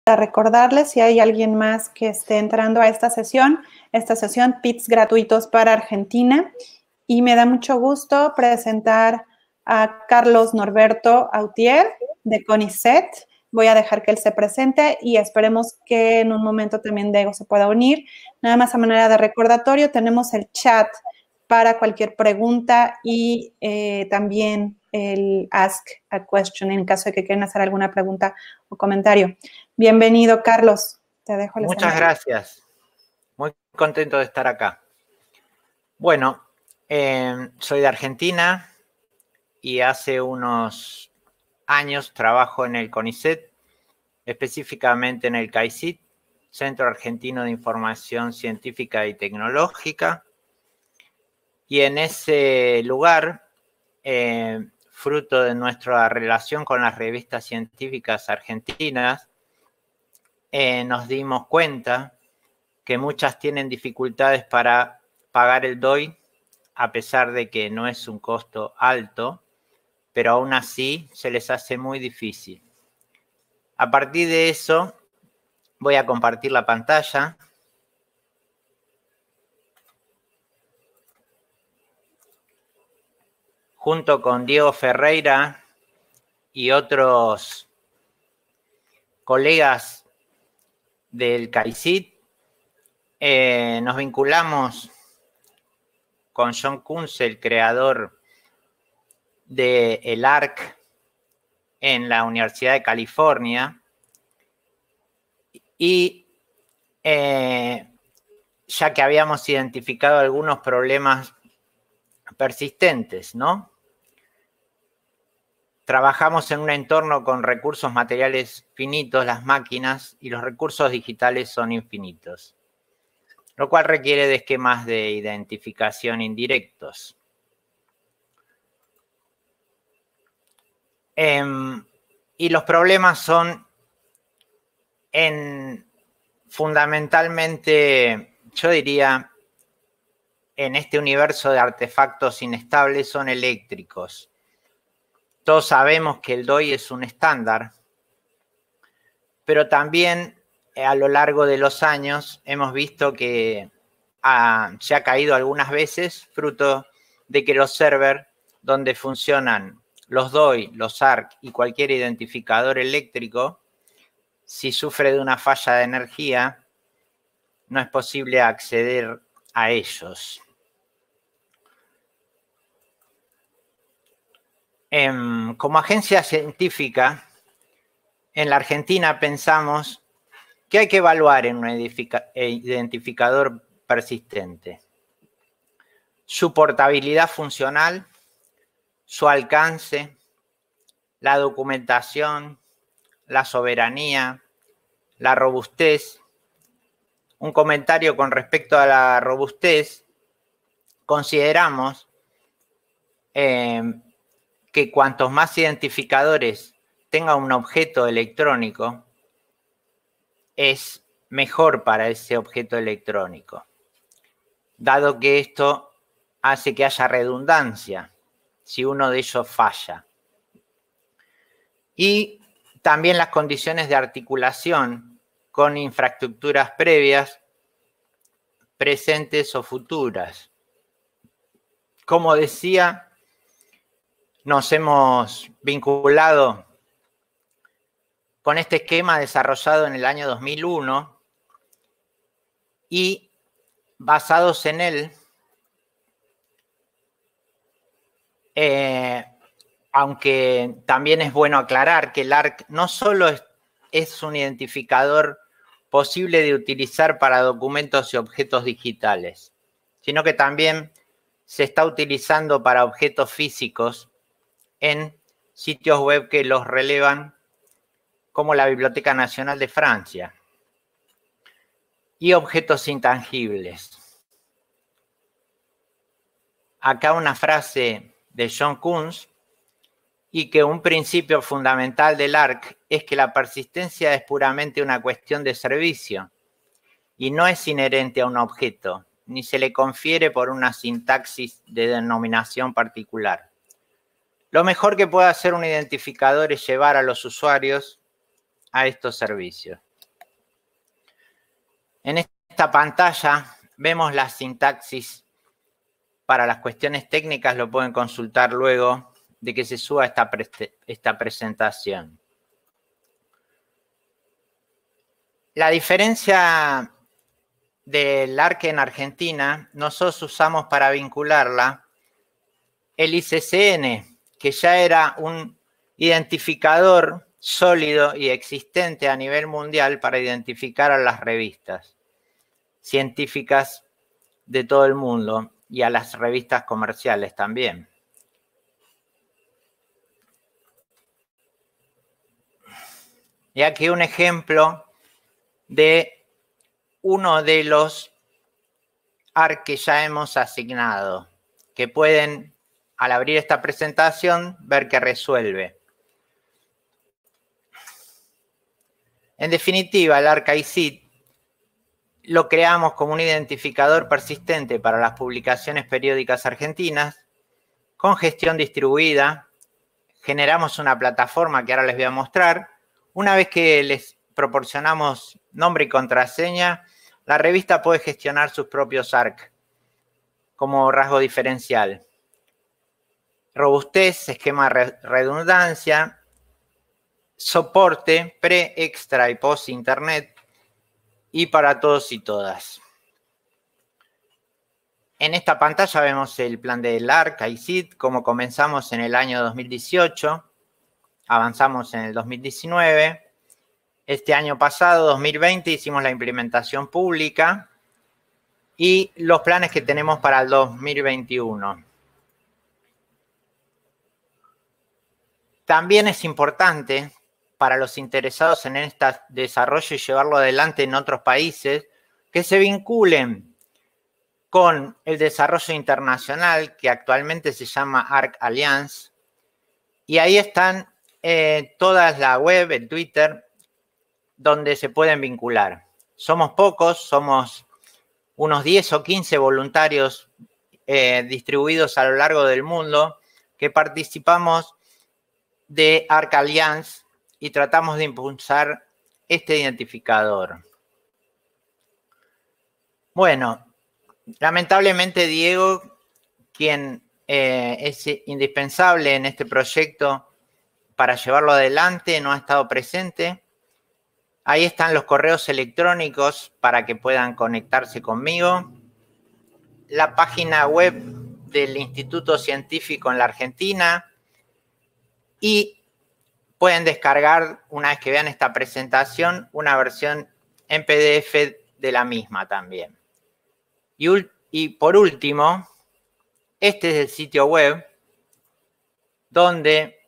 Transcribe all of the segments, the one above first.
Para recordarles si hay alguien más que esté entrando a esta sesión PITS gratuitos para Argentina. Y me da mucho gusto presentar a Carlos Norberto Autier de CONICET. Voy a dejar que él se presente y esperemos que en un momento también Diego se pueda unir. Nada más a manera de recordatorio, tenemos el chat para cualquier pregunta y también el Ask a Question en caso de que quieran hacer alguna pregunta o comentario. Bienvenido, Carlos. Te dejo el escenario. Muchas gracias. Muy contento de estar acá. Bueno, soy de Argentina y hace unos años trabajo en el CONICET, específicamente en el CAICIT, Centro Argentino de Información Científica y Tecnológica. Y en ese lugar, fruto de nuestra relación con las revistas científicas argentinas, nos dimos cuenta que muchas tienen dificultades para pagar el DOI, a pesar de que no es un costo alto, pero aún así se les hace muy difícil. A partir de eso, voy a compartir la pantalla. Junto con Diego Ferreira y otros colegas del CAICIT, nos vinculamos con John Kunz, el creador del ARC en la Universidad de California, y ya que habíamos identificado algunos problemas persistentes, ¿no? Trabajamos en un entorno con recursos materiales finitos, las máquinas, y los recursos digitales son infinitos, lo cual requiere de esquemas de identificación indirectos. Y los problemas son fundamentalmente, yo diría, en este universo de artefactos inestables son eléctricos. Todos sabemos que el DOI es un estándar, pero también a lo largo de los años hemos visto que se ha caído algunas veces fruto de que los servers donde funcionan los DOI, los ARC y cualquier identificador eléctrico, si sufre de una falla de energía, no es posible acceder a ellos. Como agencia científica, en la Argentina pensamos que hay que evaluar en un identificador persistente su portabilidad funcional, su alcance, la documentación, la soberanía, la robustez. Un comentario con respecto a la robustez: consideramos que cuantos más identificadores tenga un objeto electrónico, es mejor para ese objeto electrónico, dado que esto hace que haya redundancia si uno de ellos falla. Y también las condiciones de articulación con infraestructuras previas, presentes o futuras. Como decía, nos hemos vinculado con este esquema desarrollado en el año 2001 y basados en él, aunque también es bueno aclarar que el ARC no solo es un identificador posible de utilizar para documentos y objetos digitales, sino que también se está utilizando para objetos físicos en sitios web que los relevan, como la Biblioteca Nacional de Francia, y objetos intangibles. Acá una frase de John Kunz, y que un principio fundamental del ARC es que la persistencia es puramente una cuestión de servicio y no es inherente a un objeto, ni se le confiere por una sintaxis de denominación particular. Lo mejor que puede hacer un identificador es llevar a los usuarios a estos servicios. En esta pantalla vemos la sintaxis. Para las cuestiones técnicas lo pueden consultar luego de que se suba esta presentación. La diferencia del ARC en Argentina, nosotros usamos para vincularla el ICCN, que ya era un identificador sólido y existente a nivel mundial para identificar a las revistas científicas de todo el mundo y a las revistas comerciales también. Y aquí un ejemplo de uno de los ARC que ya hemos asignado, que pueden, al abrir esta presentación, ver que resuelve. En definitiva, el ARC ICID lo creamos como un identificador persistente para las publicaciones periódicas argentinas, con gestión distribuida. Generamos una plataforma que ahora les voy a mostrar. Una vez que les proporcionamos nombre y contraseña, la revista puede gestionar sus propios ARC como rasgo diferencial. Robustez, esquema de redundancia, soporte pre, extra y post internet y para todos y todas. En esta pantalla vemos el plan del ARC, ICID, como comenzamos en el año 2018, avanzamos en el 2019. Este año pasado, 2020, hicimos la implementación pública y los planes que tenemos para el 2021. También es importante para los interesados en este desarrollo y llevarlo adelante en otros países que se vinculen con el desarrollo internacional que actualmente se llama ARC Alliance. Y ahí están todas la web, el Twitter, donde se pueden vincular. Somos pocos, somos unos 10 o 15 voluntarios distribuidos a lo largo del mundo que participamos de ARC Alliance y tratamos de impulsar este identificador. Bueno, lamentablemente Diego, quien es indispensable en este proyecto para llevarlo adelante, no ha estado presente. Ahí están los correos electrónicos para que puedan conectarse conmigo. La página web del Instituto Científico en la Argentina. Y pueden descargar, una vez que vean esta presentación, una versión en PDF de la misma también. Y por último, este es el sitio web donde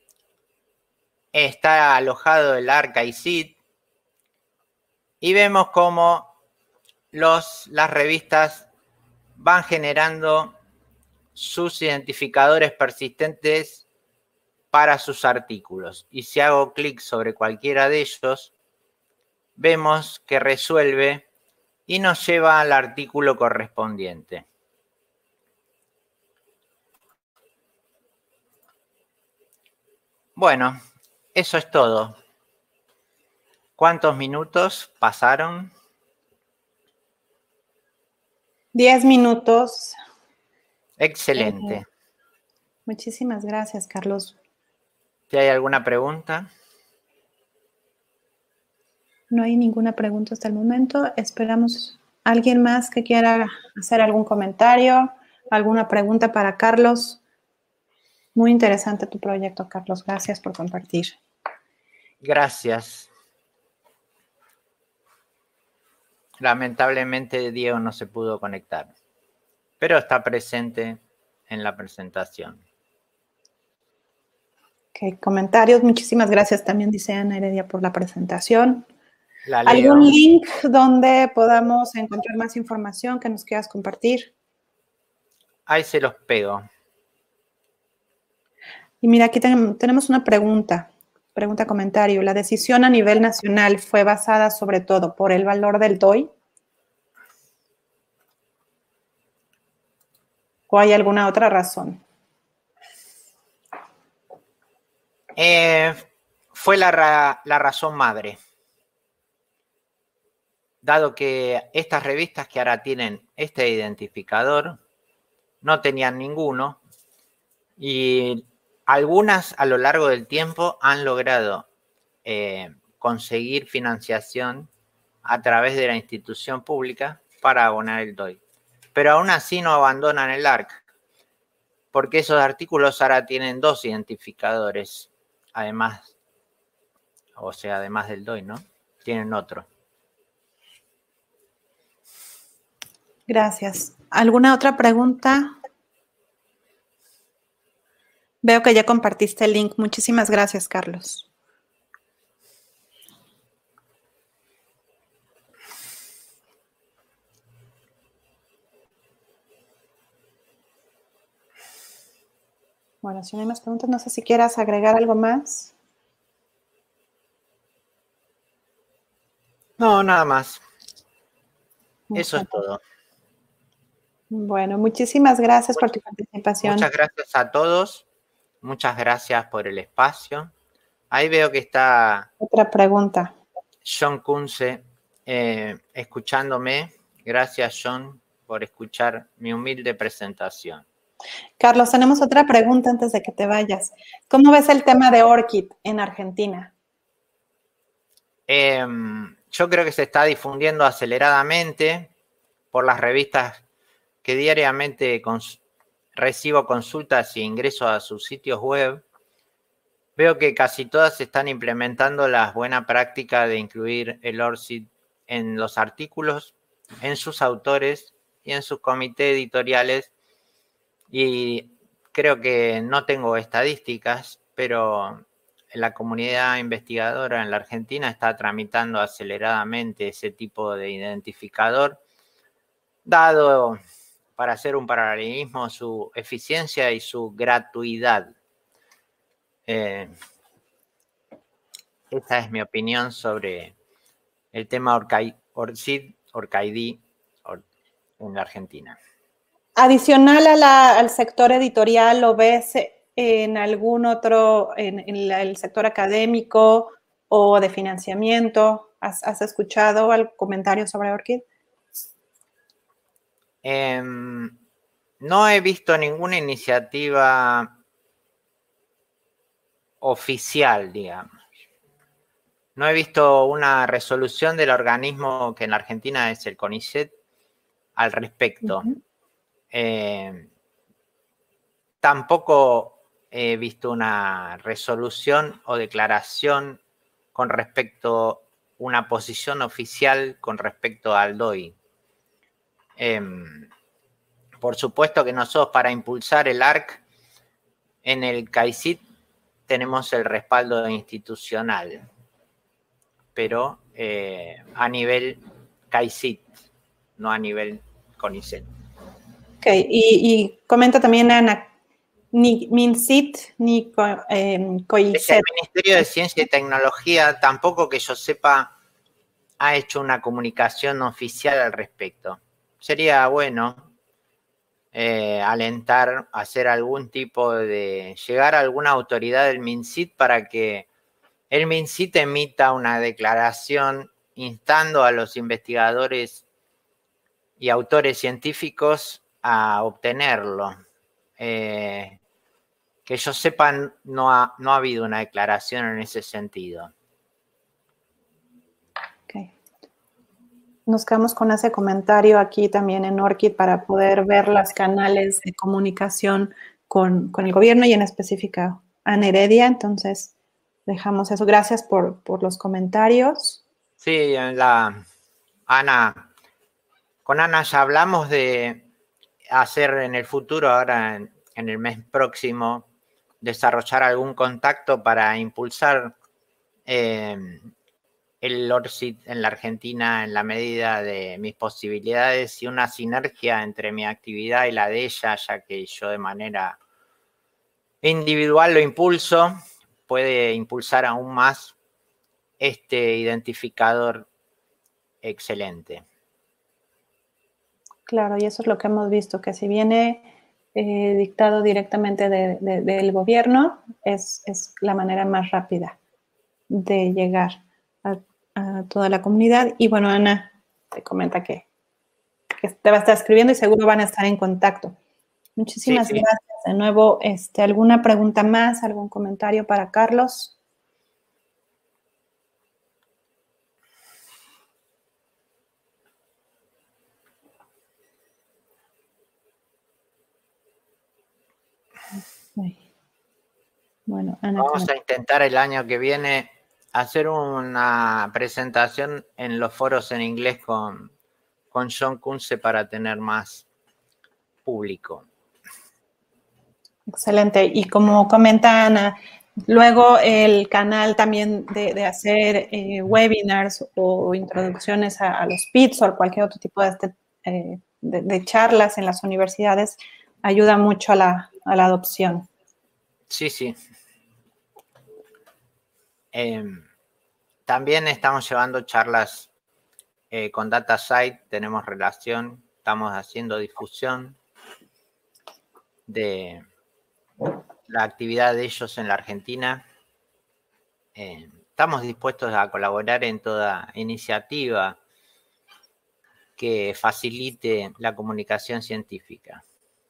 está alojado el ARC ICID y vemos cómo las revistas van generando sus identificadores persistentes para sus artículos. Y si hago clic sobre cualquiera de ellos, vemos que resuelve y nos lleva al artículo correspondiente. Bueno, eso es todo. ¿Cuántos minutos pasaron? 10 minutos. Excelente. Muchísimas gracias, Carlos. ¿Si hay alguna pregunta? No hay ninguna pregunta hasta el momento. Esperamos a alguien más que quiera hacer algún comentario, alguna pregunta para Carlos. Muy interesante tu proyecto, Carlos. Gracias por compartir. Gracias. Lamentablemente Diego no se pudo conectar, pero está presente en la presentación. Ok, comentarios. Muchísimas gracias también, dice Ana Heredia, por la presentación. La leo. ¿Algún link donde podamos encontrar más información que nos quieras compartir? Ahí se los pego. Y mira, aquí tenemos una pregunta, comentario. ¿La decisión a nivel nacional fue basada sobre todo por el valor del DOI? ¿O hay alguna otra razón? Fue la razón madre. dado que estas revistas que ahora tienen este identificador no tenían ninguno, y algunas a lo largo del tiempo han logrado conseguir financiación a través de la institución pública para abonar el DOI. Pero aún así no abandonan el ARC, porque esos artículos ahora tienen 2 identificadores, además, o sea, además del DOI, ¿no? Tienen otro. Gracias. ¿Alguna otra pregunta? Veo que ya compartiste el link. Muchísimas gracias, Carlos. Bueno, si no hay más preguntas, no sé si quieras agregar algo más. No, nada más. Eso es todo. Bueno, muchísimas gracias por tu participación. Muchas gracias a todos. Muchas gracias por el espacio. Ahí veo que está Otra pregunta. John Kunze escuchándome. Gracias, John, por escuchar mi humilde presentación. Carlos, tenemos otra pregunta antes de que te vayas. ¿Cómo ves el tema de ORCID en Argentina? Yo creo que se está difundiendo aceleradamente por las revistas que diariamente recibo consultas y ingreso a sus sitios web. Veo que casi todas están implementando la buena práctica de incluir el ORCID en los artículos, en sus autores y en sus comités editoriales. Y creo que no tengo estadísticas, pero la comunidad investigadora en la Argentina está tramitando aceleradamente ese tipo de identificador, dado, para hacer un paralelismo, su eficiencia y su gratuidad. Esta es mi opinión sobre el tema ORCID en la Argentina. Adicional al sector editorial, ¿lo ves en algún otro, en el sector académico o de financiamiento? ¿Has escuchado algún comentario sobre ORCID? No he visto ninguna iniciativa oficial, digamos. No he visto una resolución del organismo que en la Argentina es el CONICET al respecto. Tampoco he visto una resolución o declaración con respecto a una posición oficial con respecto al DOI. Por supuesto que nosotros para impulsar el ARC en el CAICIT tenemos el respaldo institucional, pero a nivel CAICIT, no a nivel CONICET. Ok, y comenta también Ana, ni MINCIT ni COICET. Es que el Ministerio de Ciencia y Tecnología, tampoco que yo sepa, ha hecho una comunicación oficial al respecto. Sería bueno alentar a hacer algún tipo de, llegar a alguna autoridad del MINCIT para que el MINCIT emita una declaración instando a los investigadores y autores científicos a obtenerlo. Que yo sepa, no ha habido una declaración en ese sentido. Okay. Nos quedamos con ese comentario aquí también en ORCID para poder ver los canales de comunicación con el gobierno y en específico Ana Heredia. Entonces, dejamos eso. Gracias por los comentarios. Sí, Ana, con Ana ya hablamos de hacer en el futuro, ahora en el mes próximo, desarrollar algún contacto para impulsar el ORCID en la Argentina en la medida de mis posibilidades y una sinergia entre mi actividad y la de ella, ya que yo de manera individual lo impulso, puede impulsar aún más este identificador excelente. Claro, y eso es lo que hemos visto, que si viene dictado directamente del gobierno, es la manera más rápida de llegar a toda la comunidad. Y bueno, Ana, te comenta que te va a estar escribiendo y seguro van a estar en contacto. Muchísimas gracias. De nuevo, ¿alguna pregunta más? ¿Algún comentario para Carlos? Bueno, Ana, vamos a intentar el año que viene hacer una presentación en los foros en inglés con John Kunze para tener más público. Excelente. Y como comenta Ana, luego el canal también de hacer webinars o introducciones a los PITs o cualquier otro tipo de charlas en las universidades ayuda mucho a la adopción. Sí, sí. También estamos llevando charlas con DataSite, tenemos relación, estamos haciendo difusión de la actividad de ellos en la Argentina. Estamos dispuestos a colaborar en toda iniciativa que facilite la comunicación científica.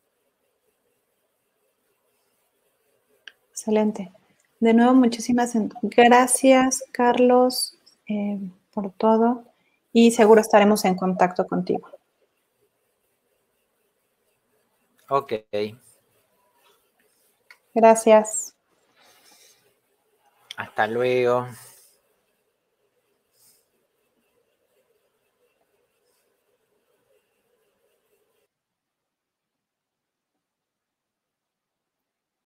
Excelente. De nuevo, muchísimas gracias, Carlos, por todo y seguro estaremos en contacto contigo. Ok. Gracias. Hasta luego.